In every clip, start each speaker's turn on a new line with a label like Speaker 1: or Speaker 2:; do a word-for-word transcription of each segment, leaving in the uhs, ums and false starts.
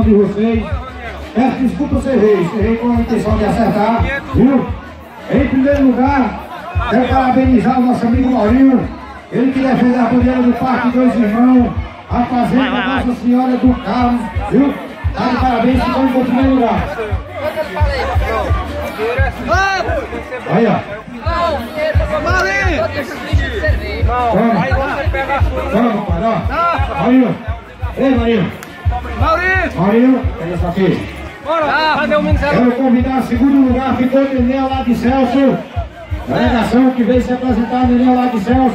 Speaker 1: de vocês. Peço desculpa se errei, se errei com a intenção de acertar, viu? Em primeiro lugar, quero parabenizar o nosso amigo Maurinho, ele que defende a bandeira do Parque Dois Irmãos, a fazenda Nossa Senhora do Carmo, viu? Tá de parabéns, ficando em primeiro lugar. Aí, ó. Maurinho! Vamos, pai, ó. Maurinho! Ei, Maurinho! Maurinho! Maurinho, pega essa aqui. Bora! Cadê o menino? Quero convidar em segundo lugar, ficou o Nenê ao lado de Celso. Delegação que veio se apresentar, Nenê ao lado de Celso.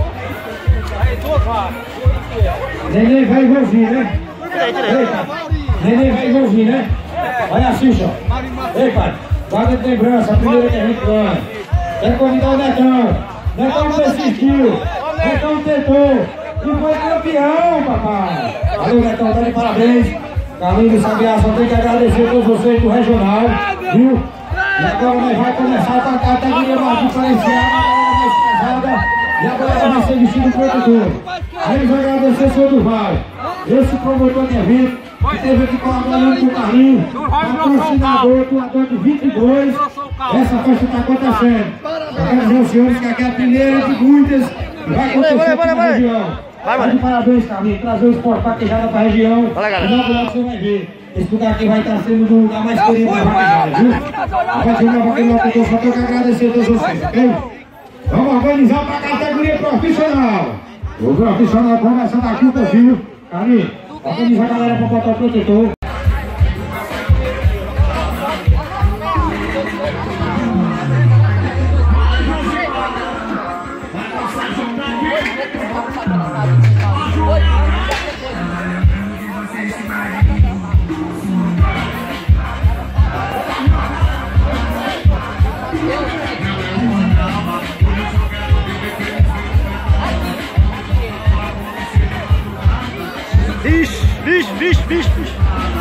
Speaker 1: Nenê vai igualzinho, né? Nenê vai igualzinho, né? Olha assim, só. Ei, pai, guarda de lembrança, a primeira que a gente ganha. Quero convidar o Netão. Netão persistiu. Netão tentou. E foi campeão, papai. Valeu, Netão, tá de parabéns. Carlinhos do Sabiá, só tem que agradecer a todos vocês do regional, viu? E agora nós vamos começar com a categoria mais diferenciada, mais pesada. E agora vai ser vestido protetor. Aí vai agradecer o senhor Durval, esse promotor de evento, que teve aqui colaborando com o Carlinhos, patrocinador, doador de vinte e dois. Essa festa está acontecendo. Eu quero dizer aos senhores que aqui é a primeira de muitas que vai acontecer aqui na região. Vai, mano. Parabéns, Carlinhos. Trazer o esporte paquejada para a região. Olha, galera. Logo, logo você vai ver. Esse lugar aqui vai estar sendo um lugar mais querido da vaquejada, viu? Vai ser uma vaquejada que eu só tenho que agradecer a todos vocês, ok? Vamos organizar para a categoria profissional. O profissional começando aqui o perfil. Carlinhos, organiza a galera para botar o protetor.
Speaker 2: Vixe, vixe, vixe, vixe, vixe.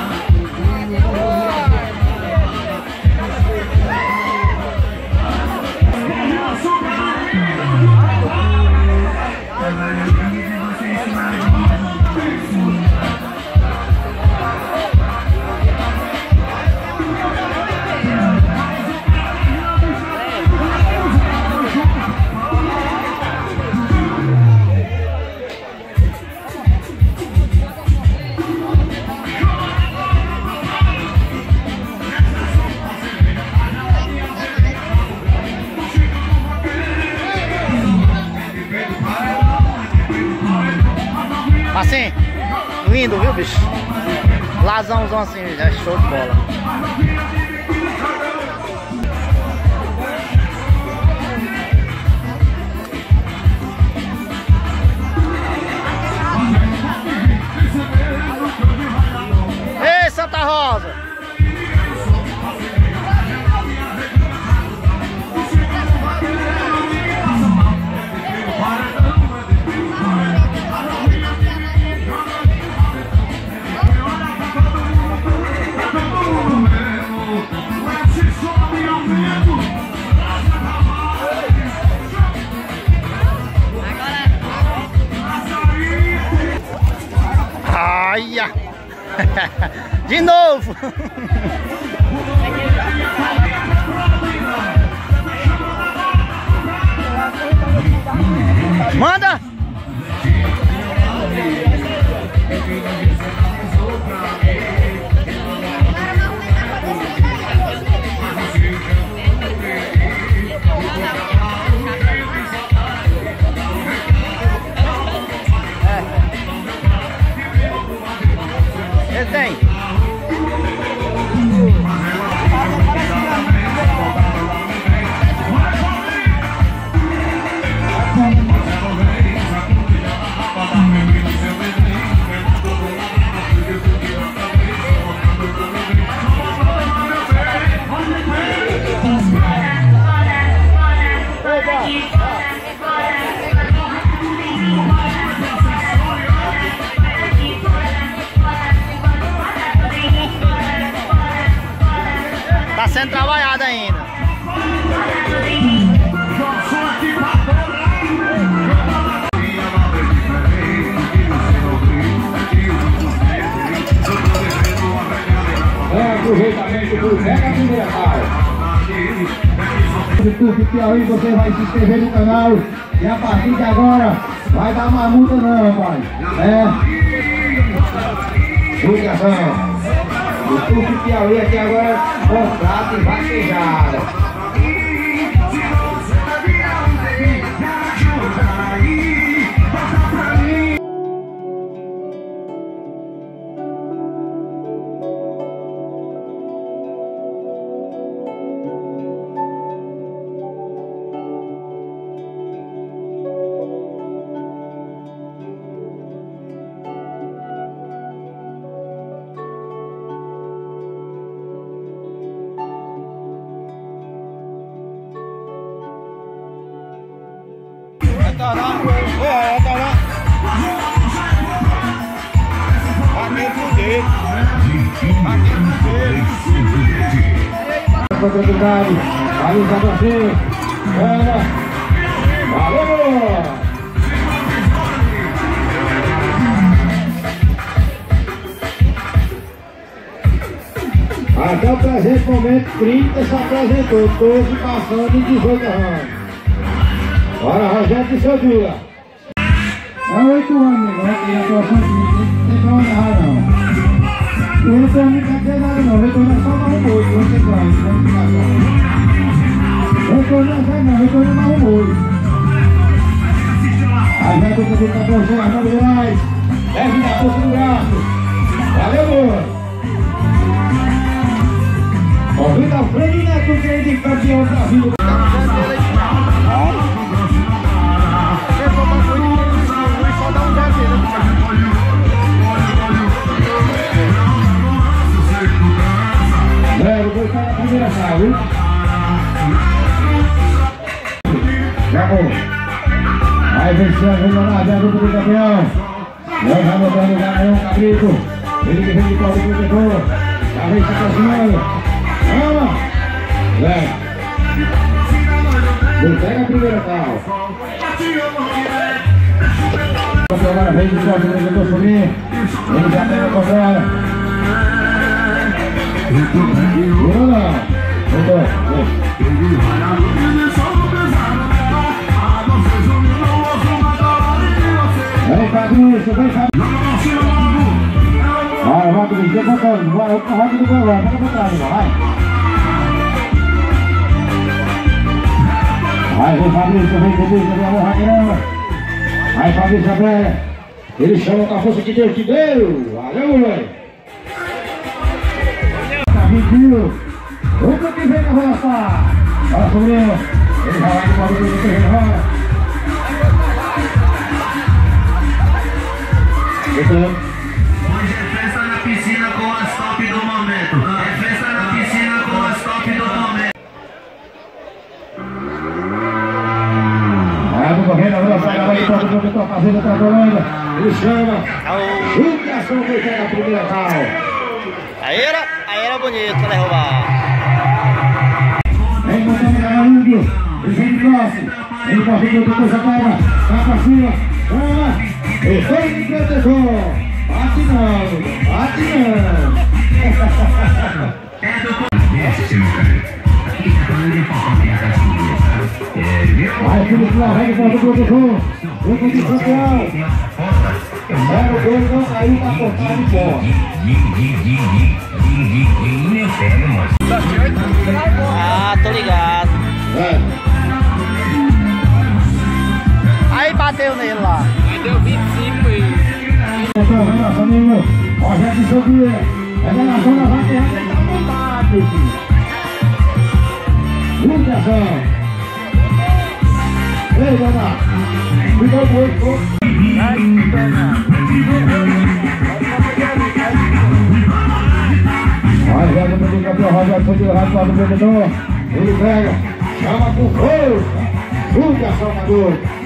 Speaker 3: Assim, lindo, viu, bicho? Lazãozão assim, é show de bola. Ei, Santa Rosa! Olha! De novo! Manda! Ele tem. Tá sendo trabalhado ainda.
Speaker 1: aproveitamento do Pega a Primeira Cal. YouTube Piauí, você vai se inscrever no canal e a partir de agora vai dar uma multa não, rapaz. É. Divulgação. YouTube Piauí aqui agora, contrato e vaquejada.
Speaker 2: Tá lá, é, tá lá. Aqui pro dele. Aqui pro dele.
Speaker 1: Oportunidade, valeu pra você. Ana. Valeu! Até o presente momento, trinta se apresentou, doze passando em dezoito anos. Bora, Rogério de seu Dula. É oito anos, né? E a atuação não tem pra onde errar, não. O retorno não quer dizer nada, não. O retorno é só mais um boi, não tem claro, não tem claro. O retorno não é sério, não. O retorno é mais um boi. Aí vai todo mundo pra você, Arnaldo Moraes. Deve dar força no braço. Valeu, boa. Convida a Fred Neto, que é de campeão da vida. Zero, dois para a primeira chave. Acabou. Aí venceu a Júlia na zero do campeão. Não vai botando o Gabriel Cabrito. Ele que vem de qual do protetor. Já vem se aproximando. Vamos. Zero. Pega a primeira cal. Agora vem de qual do protetor sobrinho. Ele já pega a controla. Virou não. Voltou. Vem, Fabrício, vem, Fabrício. Vai, vai, Fabrício, vai botando. Vai, roda do gol, vai, pega pra trás, vai. Vai, vem, Fabrício, vem, Fabrício, vem, amor, Raquel. Vai, Fabrício, André. Ele chama com a força que Deus te deu. Valeu, moleque. Viu? O que vem na roça? Olha, sobrinho. Ele já vai de modo do terreno, rola.
Speaker 4: Hoje é festa na piscina com as top do momento. É festa na piscina com as top do momento.
Speaker 1: Vai correndo a roça, agora ele toca o que está fazendo para a Colônia. Ele chama. Judiação que pega a primeira cal.
Speaker 3: Aí era, aí era bonito pra derrubar.
Speaker 1: Vem botando na Índio, ele vem de próximo. Ele corre do doutor Zapega, vai pra cima, vamos. E foi de protetor. Bate não, bate não. Vai, Felipe, lá, vem para o protetor. Grupo de campeão. Zero dois não caiu pra cortar de fora.
Speaker 3: Ah, tô ligado.
Speaker 1: É.
Speaker 3: Aí bateu nele lá.
Speaker 2: Aí deu vinte e cinco aí.
Speaker 1: Nosso amigo Rogério de Sobia. É na zona vaqueada, ele tá montado, filho. Muita ação. Ei, dona. Cuidado com ele, pô. Vai, já no meio do campeão, Rogério foi de lado para o vendedor. Ele pega, chama com força. Muita ação, Maduro.